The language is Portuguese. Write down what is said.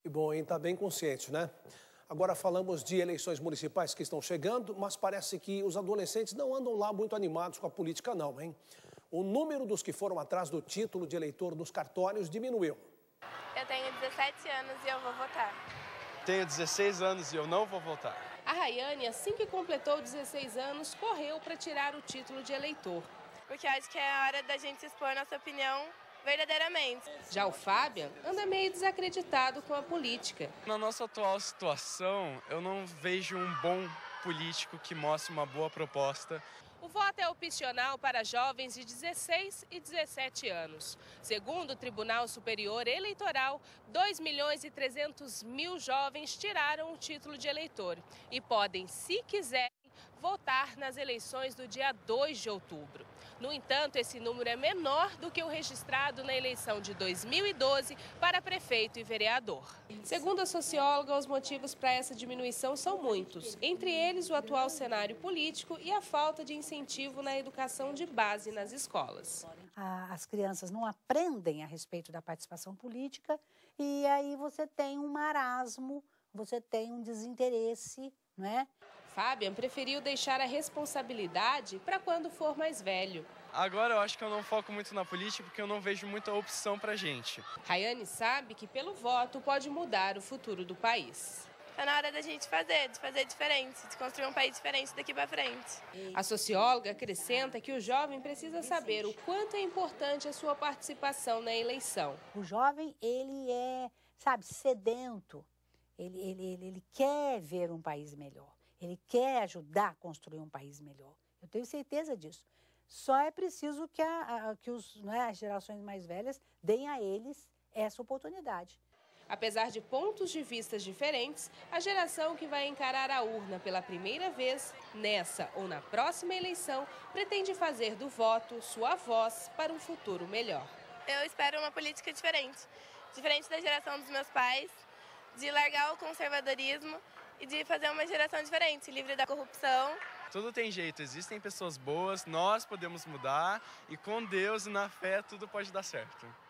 Que bom, hein? Tá bem consciente, né? Agora falamos de eleições municipais que estão chegando, mas parece que os adolescentes não andam lá muito animados com a política não, hein? O número dos que foram atrás do título de eleitor nos cartórios diminuiu. Eu tenho 17 anos e eu vou votar. Tenho 16 anos e eu não vou votar. A Rayane, assim que completou 16 anos, correu para tirar o título de eleitor. Porque eu acho que é a hora da gente expor nossa opinião verdadeiramente. Já o Fabian anda meio desacreditado com a política. Na nossa atual situação, eu não vejo um bom político que mostre uma boa proposta. O voto é opcional para jovens de 16 e 17 anos. Segundo o Tribunal Superior Eleitoral, 2.300.000 jovens tiraram o título de eleitor e podem, se quiserem, votar nas eleições do dia 2 de outubro. No entanto, esse número é menor do que o registrado na eleição de 2012 para prefeito e vereador. Segundo a socióloga, os motivos para essa diminuição são muitos, entre eles o atual cenário político e a falta de incentivo na educação de base nas escolas. As crianças não aprendem a respeito da participação política e aí você tem um marasmo, você tem um desinteresse, não é? Fabian preferiu deixar a responsabilidade para quando for mais velho. Agora eu acho que eu não foco muito na política porque eu não vejo muita opção pra gente. Rayane sabe que pelo voto pode mudar o futuro do país. Está na hora da gente de fazer diferente, de construir um país diferente daqui para frente. A socióloga acrescenta que o jovem precisa saber o quanto é importante a sua participação na eleição. O jovem, ele é, sedento, ele quer ver um país melhor. Ele quer ajudar a construir um país melhor. Eu tenho certeza disso. Só é preciso que as gerações mais velhas deem a eles essa oportunidade. Apesar de pontos de vista diferentes, a geração que vai encarar a urna pela primeira vez, nessa ou na próxima eleição, pretende fazer do voto sua voz para um futuro melhor. Eu espero uma política diferente da geração dos meus pais, de largar o conservadorismo e de fazer uma geração diferente, livre da corrupção. Tudo tem jeito, existem pessoas boas, nós podemos mudar e com Deus e na fé tudo pode dar certo.